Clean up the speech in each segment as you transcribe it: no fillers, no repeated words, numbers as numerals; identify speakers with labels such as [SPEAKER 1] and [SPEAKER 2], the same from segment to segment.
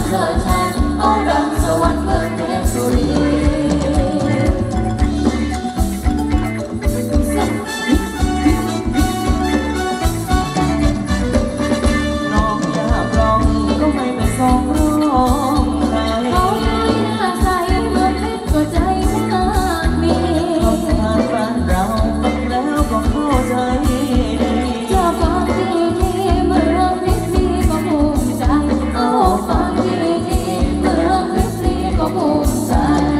[SPEAKER 1] เชิดชันเอาดังสวรรค์เมืองเพชรบุรีน้องอยากร้องก็ไม่ไปส่งร้องใครเขาไม่น่าใส่เหมือนเพชรก็ใจไม่มีเขาทานบ้านเราฟังแล้วก็เข้าใจจะฟังที่เมืองเพชรดีก็ภูมิใจเอาฟังที่เมืองเพชรดีก็ภูมิใจ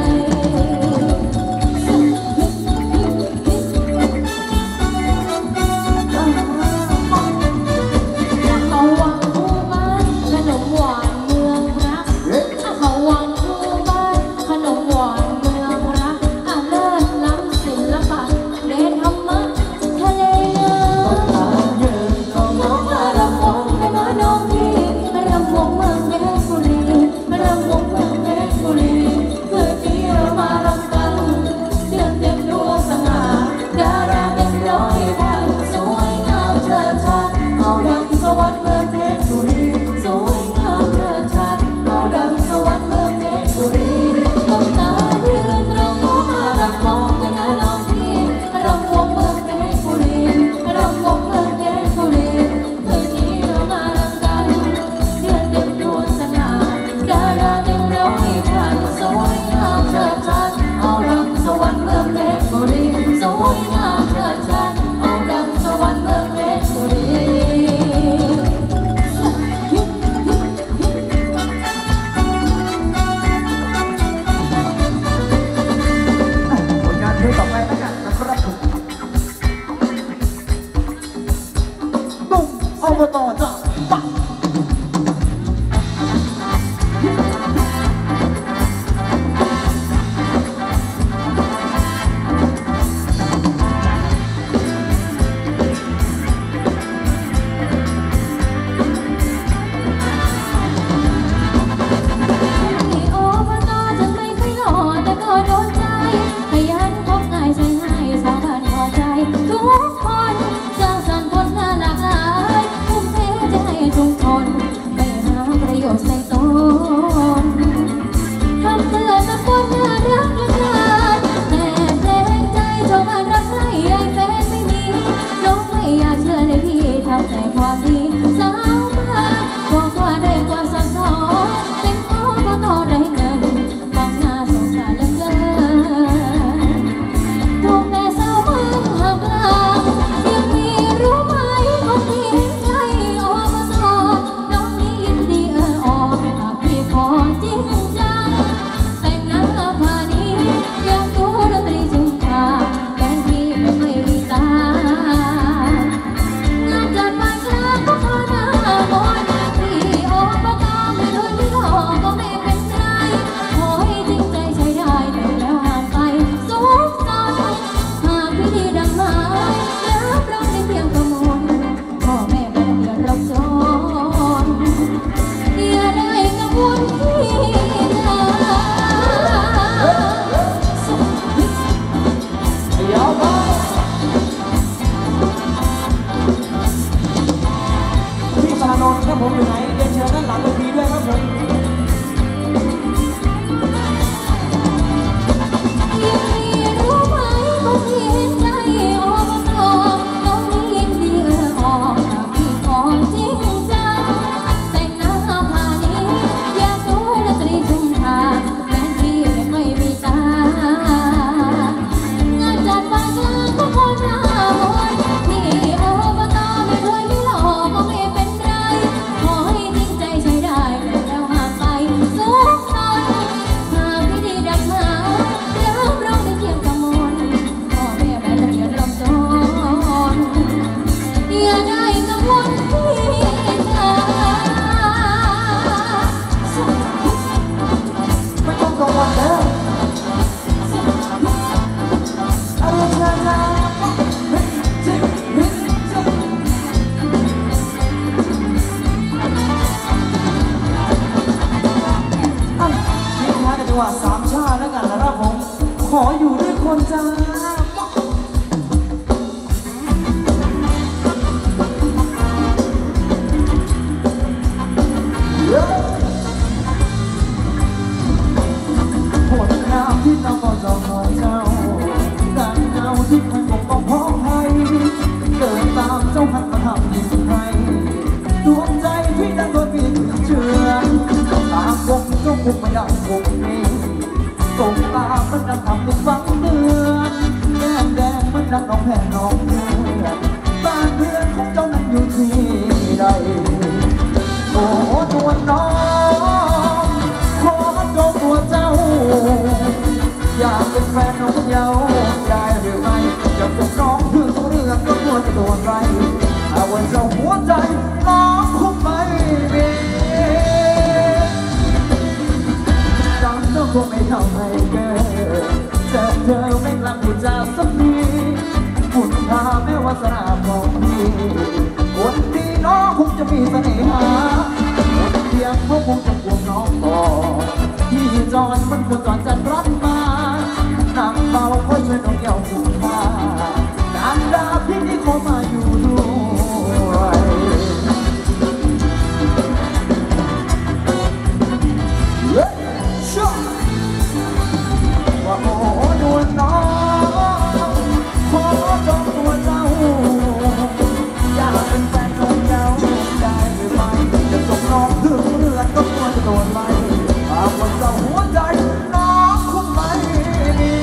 [SPEAKER 1] เขาวังคู่บ้านขนมหวานเมืองรักเขาวังคู่บ้านขนมหวานเมืองรักเลิศล้ำศิลปะเด่นธรรมะทะเลเงินก็น้องมารำวงให้มาน้องพี่มารำวงเมืองเพชรบุรีมารำวงเมืองเพชรบุรีเพื่อที่เรามารำกันเดือนเต็มดวงสง่าดาราเต็มร้อยพันสวยงามเชิดชันเอาดังสวรรค์เมืองเพชรบุรีสวยงามเชิดชันเอาดังสวรรค์เมืองเพชรบุรีต้องตายืนตรงมารำวงให้มาน้องพี่มารำวงเมืองเพชรบุรีมารำวงเมืองเพชรบุรีเพื่อที่เรามารำกันเดือนเต็มดวงสง่าดาราเต็มร้อยพันสวยงามเชิดชันเอาดังสวรรค์เมืองเพชรบุรีสวยงามเชิดชันเอาดังสวรรค์เมืองเพชรบุรี
[SPEAKER 2] ผลงานเพลงต่อไปแล้วกันนะครับผมตุ้มอบตจ้ะปัง
[SPEAKER 1] โอ้พ่อตาจะไม่ค่อยหล่อแต่ก็โดนใจขยันพบง่ายใช้ให้สาวบ้านพอใจทุกคนสร้างสรรค์ผลงานหลากหลายทุ่มเทใจให้ชุมชนไม่หาประโยชน์ใส่ตนทำเพื่อสังคมน่ารักและเกินแต่เพลงใจชาวบ้านรักใครไอ้แฟนไม่มีน้องไม่อยากเชื่อในพี่ทำแต่ความดีสาวบ้านบอกว่าได้กว่าสักสองเป็นโอ้ก็ต่อได้เงินฟังน่าสงสารเหลือเกินถูกแต่สาวเมืองห่างไกลยังมีรู้ไหมคนที่เห็นใจอบตน้องนี้ยินดีออกหากพี่ขอจริงจังแต่งหน้าผ้านี้อยากดูดนตรีจุงชาแฟนพี่ไม่เคยมีตางานจัดบ้านกลางก็พอหน้ามนต์พี่อบตไม่รวยไม่หล่อก็ไม่เป็นไรขอให้จริงใจใช้ได้แล้วห่างไปสุขสันต์หากพี่ดีดังหมายรับรองได้เพียงกระมวลพ่อแม่ไม่เดือดร้อนจนอย่าได้กังวลพี่นะ
[SPEAKER 2] ยาวไปพี่สานนท์ครับผมอยู่ไหนเรียนเชิญด้านหลังเวทีด้วยครับผม
[SPEAKER 1] ยังมีรู้ไหมคนที่เห็นใจอบตน้องนี้ยินดีออกหากพี่ขอจริงจังแต่งหน้าผ้านี้อยากดูดนตรีชุมทางแฟนพี่ไม่ค่อยมีตางานจัดบ้านกลางก็พอหน้ามนต์พี่อบตไม่รวยไม่หล่อก็ไม่เป็นไรขอให้จริงใจใช้ได้แล้วห่างไปสุขสันต์หากพี่ดีดังหารับรองได้เพียงกระมวลพ่อแม่ไม่เดือดร้อนจนอย่าได้กังวลพี่จ้า
[SPEAKER 2] ไม่ต้องกังวลแล้วอะไรจ้าเฮ้ยเฮ้ยเฮ้ยทิ้งท้ายกันจังหวะสามชาติแล้วกันนะครับผมขออยู่ด้วยคนจ้ายังคงมีตกตามันดังทำทุกฝังเดือนแก้มแดงมันดังน้องแผ่น้องเพื่อนบ้านเพื่อนของเจ้านั้นอยู่ที่ใดโอ้นวลน้องขอจงตัวเจ้าอยากเป็นแฟนน้องเยาได้หรือไม่อยากเป็นน้องเพื่อนของเรื่องก็ควรจะโดนไรถ้าวันเจ้าหัวใจน้องคงไม่มีจำต้องคงไม่ทำให้เกิดเจอเธอไม่กลับพูดจาสักทีบุญพาแม้วาสนาของพี่วันนี้น้องคงจะมีเสน่หาวันเพียงเพราะคงจะควงน้องก่อนพี่จอนมันควรจอนจัดรักมานั่งเบาคอยช่วยน้องเกี่ยวหูมาการดาพี่นี่ขอมาอยู่ด้วยว่าโอ้นวลน้องขอจองตัวเจ้าอยากเป็นแฟนน้องเจ้าได้หรือไม่จะส่งน้องถึงเรือนก็ควรจะโดนไหมหากว่าเจ้าหัวใจน้องคงไม่มี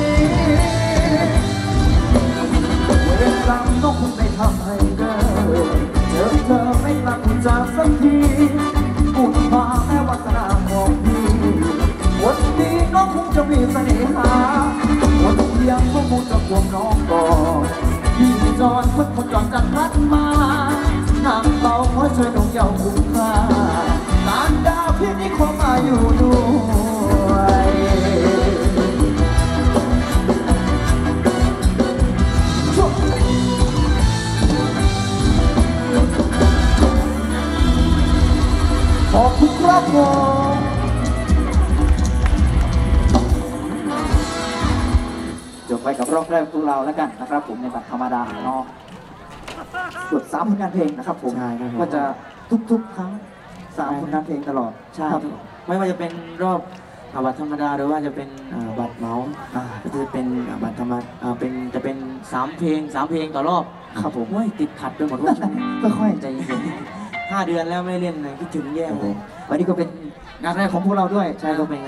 [SPEAKER 2] เวลาน้องคงไม่ทำให้เกิดเจอเธอไม่กลับจากสักทีบุญพาแม้วาสนาของพี่วันนี้น้องคงจะมีเสน่หาวันเพียงก็คงจะควงน้องก่อนพี่จอนคนจอนจัดรัดมานั่งเบาเพราะช่วยน้องเยาว์คุ้มค่าการดาวพี่นี่ขอมาอยู่ด้วยขอบคุณครับผมจบไปกับรอบแรกของเราแล้วกันนะครับผมในบัตรธรรมดาเนาะเกือบ3 ผลงานเพลงนะครับผม
[SPEAKER 3] ใช่ครับผม
[SPEAKER 2] ก็จะทุกๆครั้ง3 ผลงานเพลงตลอด
[SPEAKER 3] ใช่
[SPEAKER 2] ครับ
[SPEAKER 3] ไม่ว่าจะเป็นรอบบัตรธรรมดาหรือว่าจะเป็นบัตรเมาส์ก็จะเป็นบัตรธรรมดาจะเป็น3 เพลงต่อรอบ
[SPEAKER 2] ครับผม
[SPEAKER 3] โอ้ยติดขัดไปหมดว่าช่วงนี้
[SPEAKER 2] ค่อยๆ
[SPEAKER 3] ใจเย็นๆ5 เดือนแล้วไม่ได้เล่นเลยคิดถึงแย่
[SPEAKER 2] ครับ
[SPEAKER 3] เล
[SPEAKER 2] ผ
[SPEAKER 3] ย
[SPEAKER 2] มวันนี้ก็เป็นงานแรกของพวกเราด้วย
[SPEAKER 3] ใช่ก็เป็น